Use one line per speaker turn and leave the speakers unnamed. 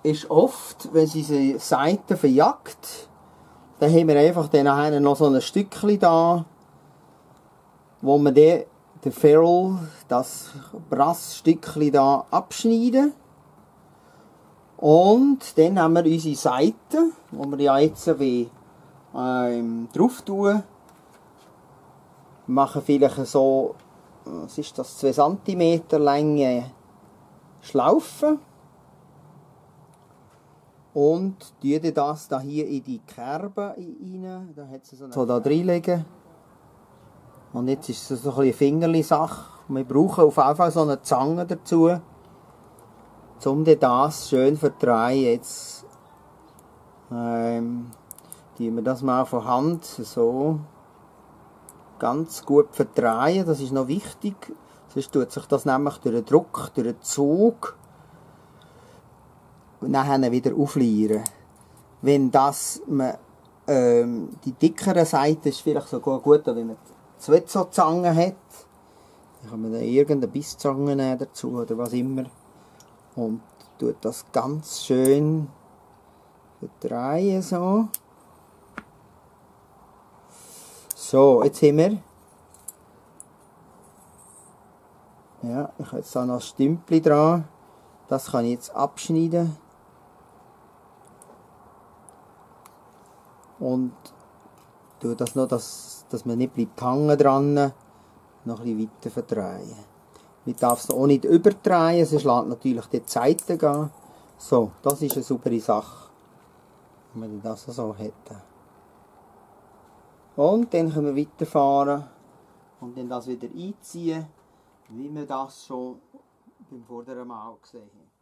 ist oft, wenn sie diese Seiten verjagt, dann haben wir einfach dann nachher noch so ein Stückchen da, wo wir dann den Ferrule, das Brassstückchen da abschneiden. Und dann haben wir unsere Seiten, die wir ja jetzt drauf tun. Wir machen vielleicht so, was ist das, 2 cm Länge Schlaufen. Und tun das da hier in die Kerbe rein. Da hat sie so da reinlegen. Und jetzt ist es so ein bisschen eine Fingerli-Sache. Wir brauchen auf jeden Fall so eine Zange dazu, um das schön zu verdrehen. Jetzt tun wir das mal von Hand so ganz gut verdrehen. Das ist noch wichtig. Sonst tut sich das nämlich durch den Druck, durch den Zug und dann wieder auflieren. Wenn das die dickere Seite ist vielleicht sogar gut, wenn man 2 so Zangen hat. Dann kann man dann irgendeine Bisszange nehmen dazu oder was immer. Und tut das ganz schön verdrehen so. So, jetzt haben wir. Ja, ich habe jetzt da noch ein Stümpchen dran. Das kann ich jetzt abschneiden. Und tue das noch, dass man nicht bleibt hängen dran, noch ein bisschen weiter verdrehen. Man darf es auch nicht überdrehen, sonst lässt natürlich die Seiten gehen. So, das ist eine saubere Sache, wenn man das so hätte. Und dann können wir weiterfahren und dann das wieder einziehen, wie wir das schon beim vorderen Mal gesehen haben.